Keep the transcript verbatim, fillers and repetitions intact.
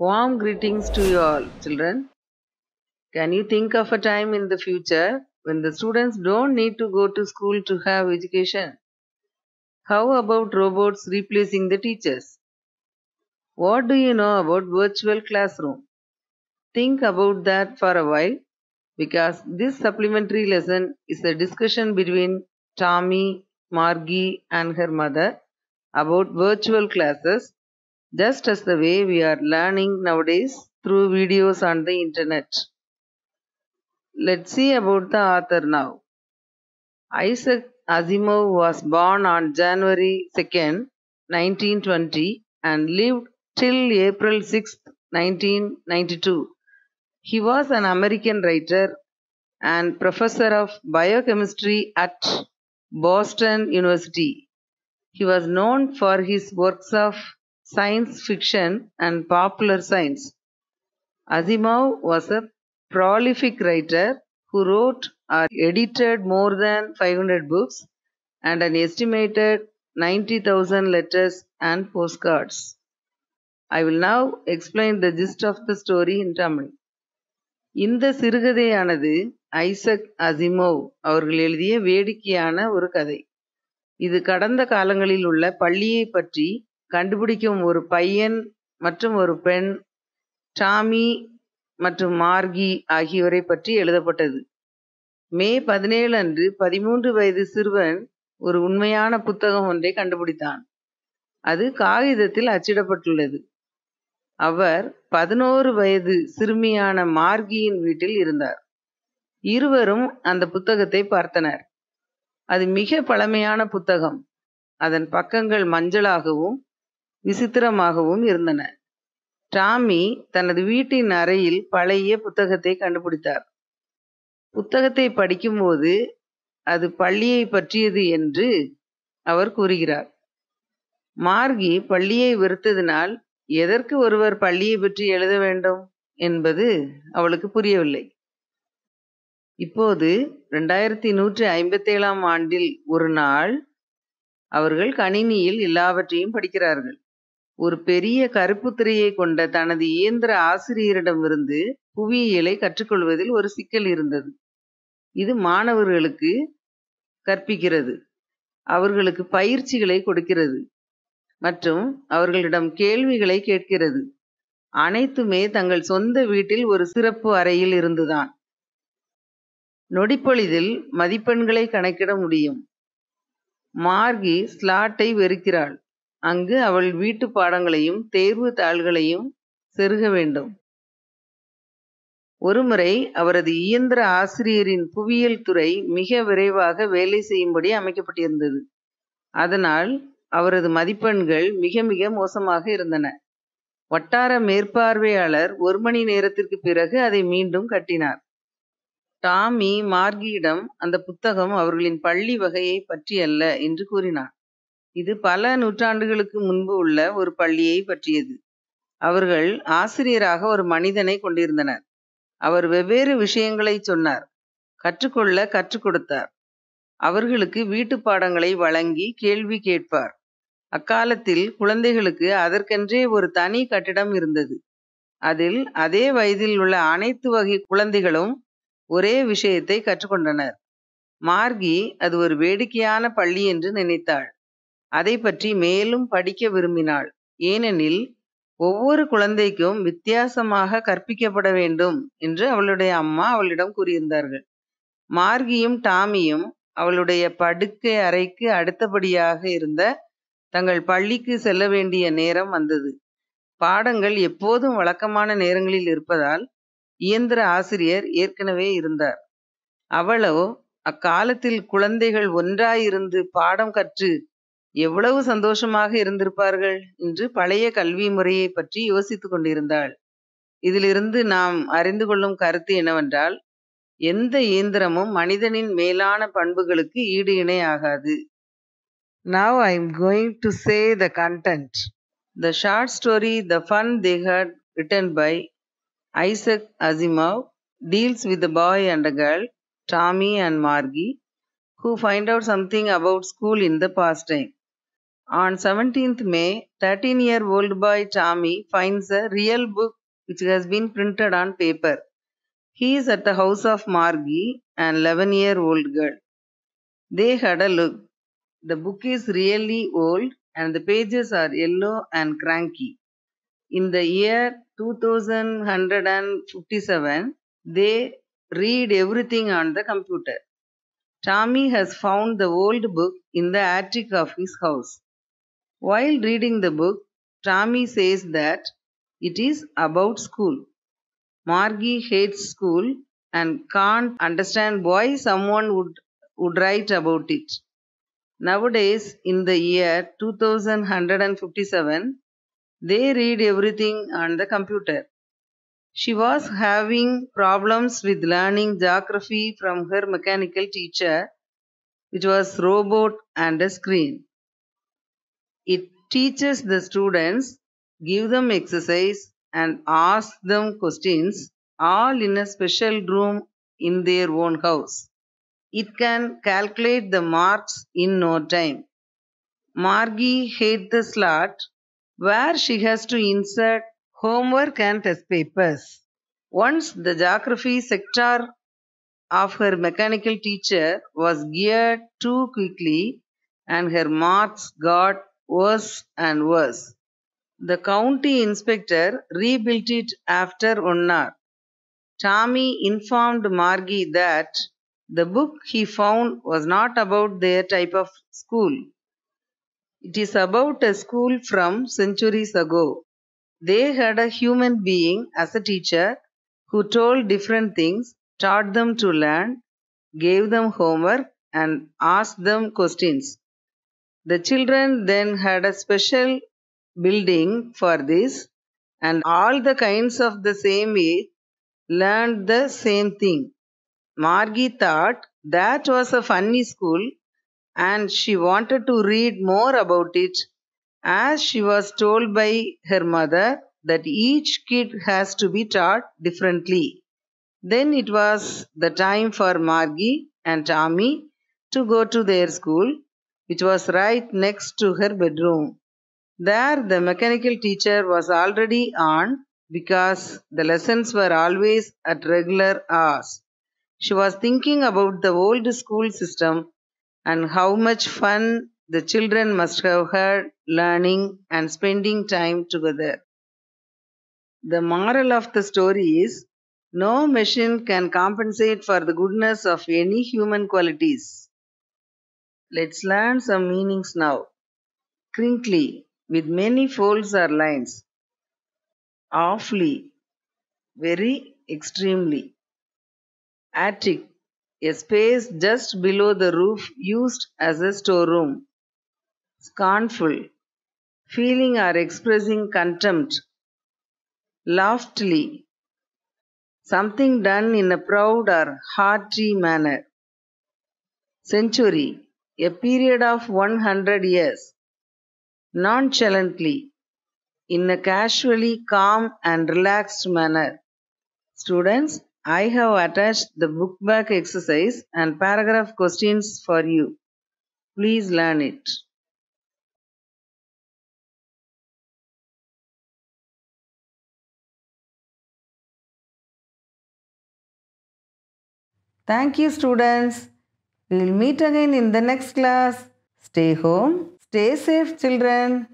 Warm greetings to you all, children. Can you think of a time in the future when the students don't need to go to school to have education? How about robots replacing the teachers? What do you know about virtual classroom? Think about that for a while because this supplementary lesson is a discussion between Tommy, Margie, and her mother about virtual classes, just as the way we are learning nowadays through videos on the internet. Let's see about the author now. Isaac Asimov was born on January second, nineteen twenty and lived till April sixth, nineteen ninety-two. He was an American writer and professor of biochemistry at Boston University. He was known for his works of science fiction and popular science. Asimov was a prolific writer who wrote or edited more than five hundred books and an estimated ninety thousand letters and postcards. I will now explain the gist of the story in Tamil. இந்த சிறுகதையானது Isaac Asimov அவர்கள் எழுதிய வேடிக்கையான ஒரு கதை. இது கடந்த காலங்களில் உள்ள பள்ளியை பற்றி கண்டுபிடிக்கும் ஒரு பையன் மற்றும் ஒரு பெண், டாமி மற்றும் மார்கி ஆகியோரை பற்றி எழுதப்பட்டது. மே பதினேழு அன்று பதிமூன்று வயது சிறுவன் ஒரு உண்மையான புத்தகம் ஒன்றை கண்டுபிடித்தான். அது காகிதத்தில் அச்சிடப்பட்டுள்ளது. அவர் பதினோரு வயது சிறுமியான மார்கியின் வீட்டில் இருந்தார். இருவரும் அந்த புத்தகத்தை பார்த்தனர். அது மிக பழமையான புத்தகம். அதன் பக்கங்கள் மஞ்சளாகவும் விசித்திரமாகவும் இருந்தன. டாமி தனது வீட்டின் அறையில் பழைய புத்தகத்தை கண்டுபிடித்தார். புத்தகத்தை படிக்கும்போது அது பள்ளியை பற்றியது என்று அவர் கூறுகிறார். மார்கி பள்ளியை வெறுத்ததினால் எதற்கு ஒருவர் பள்ளியை பற்றி எழுத வேண்டும் என்பது அவளுக்கு புரியவில்லை. இப்போது இரண்டாயிரத்தி நூற்றி ஐம்பத்தி ஏழாம் ஆண்டில் ஒரு நாள் அவர்கள் கணினியில் எல்லாவற்றையும் படிக்கிறார்கள். ஒரு பெரிய கருப்பு திரையை கொண்ட தனது இயந்திர ஆசிரியரிடமிருந்து புவியியலை கற்றுக்கொள்வதில் ஒரு சிக்கல் இருந்தது. இது மாணவர்களுக்கு கற்பிக்கிறது, அவர்களுக்கு பயிற்சிகளை கொடுக்கிறது மற்றும் அவர்களிடம் கேள்விகளை கேட்கிறது. அனைத்துமே தங்கள் சொந்த வீட்டில் ஒரு சிறப்பு அறையில் இருந்துதான். நொடிப்பொழுதில் மதிப்பெண்களை கணக்கிட முடியும். மார்கி ஸ்லாட்டை வெறுக்கிறாள். அங்கு அவள் வீட்டு பாடங்களையும் தேர்வு தாள்களையும் செருக வேண்டும். ஒருமுறை அவரது இயந்திர ஆசிரியரின் புவியியல் துறை மிக விரைவாக வேலை செய்யும்படி அமைக்கப்பட்டிருந்தது. அதனால் அவரது மதிப்பெண்கள் மிக மிக மோசமாக இருந்தன. வட்டார மேற்பார்வையாளர் ஒரு மணி நேரத்திற்கு பிறகு அதை மீண்டும் கட்டினார். டாமி மார்கியிடம் அந்த புத்தகம் அவர்களின் பள்ளி வகையை பற்றியல்ல என்று கூறினார். இது பல நூற்றாண்டுகளுக்கு முன்பு உள்ள ஒரு பள்ளியை பற்றியது. அவர்கள் ஆசிரியராக ஒரு மனிதனை கொண்டிருந்தனர். அவர் வெவ்வேறு விஷயங்களை சொன்னார், கற்றுக்கொள்ள கற்றுக் கொடுத்தார். அவர்களுக்கு வீட்டு பாடங்களை வழங்கி கேள்வி கேட்பார். அக்காலத்தில் குழந்தைகளுக்கு அதற்கென்றே ஒரு தனி கட்டிடம் இருந்தது. அதில் அதே வயதில் உள்ள அனைத்து வகை குழந்தைகளும் ஒரே விஷயத்தை கற்றுக்கொண்டனர். மார்கி அது ஒரு வேடிக்கையான பள்ளி என்று நினைத்தாள். அதை பற்றி மேலும் படிக்க விரும்பினாள். ஏனெனில் ஒவ்வொரு குழந்தைக்கும் வித்தியாசமாக கற்பிக்கப்பட வேண்டும் என்று அவளுடைய அம்மா அவளிடம் கூறியிருந்தார்கள். மார்கியும் டாமியும் அவளுடைய படுக்கை அறைக்கு அடுத்தபடியாக இருந்த தங்கள் பள்ளிக்கு செல்ல வேண்டிய நேரம் வந்தது. பாடங்கள் எப்போதும் வழக்கமான நேரங்களில் இருப்பதால் இயந்திர ஆசிரியர் ஏற்கனவே இருந்தார். அவளோ அக்காலத்தில் குழந்தைகள் ஒன்றாயிருந்து பாடம் கற்று எவ்வளவு சந்தோஷமாக இருந்திருப்பார்கள் என்று பழைய கல்வி முறையை பற்றி யோசித்து கொண்டிருந்தாள். இதிலிருந்து நாம் அறிந்து கொள்ளும் கருத்து என்னவென்றால், எந்த இயந்திரமும் மனிதனின் மேலான பண்புகளுக்கு ஈடு இணை ஆகாது. Now I am going to say the content. The short story The Fun They Had, written by Isaac Asimov, deals with a boy and a girl, Tommy and Margie, who find out something about school in the past time. On seventeenth May, thirteen-year-old boy Tommy finds a real book which has been printed on paper. He is at the house of Margie, an eleven-year-old girl. They had a look. The book is really old and the pages are yellow and cranky. In the year two thousand one hundred fifty-seven, they read everything on the computer. Tommy has found the old book in the attic of his house. While reading the book, Tommy says that it is about school. Margie hates school and can't understand why someone would, would write about it. Nowadays, in the year two thousand one hundred fifty-seven, they read everything on the computer. She was having problems with learning geography from her mechanical teacher, which was robot and a screen. It teaches the students, give them exercise and ask them questions, all in a special room in their own house. It can calculate the marks in no time. Margie hates the slot where she has to insert homework and test papers. Once the geography sector of her mechanical teacher was geared too quickly and her marks got worse and worse. The county inspector rebuilt it after one hour. Tommy informed Margie that the book he found was not about their type of school. It is about a school from centuries ago. They had a human being as a teacher who told different things, taught them to learn, gave them homework, and asked them questions. The children then had a special building for this, and all the kinds of the same age learned the same thing. Margie thought that was a funny school and she wanted to read more about it, as she was told by her mother that each kid has to be taught differently. Then it was the time for Margie and Tommy to go to their school, which was right next to her bedroom. There the mechanical teacher was already on because the lessons were always at regular hours. She was thinking about the old school system and how much fun the children must have had learning and spending time together. The moral of the story is no machine can compensate for the goodness of any human qualities. Let's learn some meanings now. Crinkly, with many folds or lines. Awfully, very extremely. Attic, a space just below the roof used as a storeroom. Scornful, feeling or expressing contempt. Loftily, something done in a proud or haughty manner. Century, a period of one hundred years. Nonchalantly, in a casually calm and relaxed manner. Students, I have attached the book back exercise and paragraph questions for you. Please learn it. Thank you, students. We will meet again in the next class. Stay home. Stay safe, children.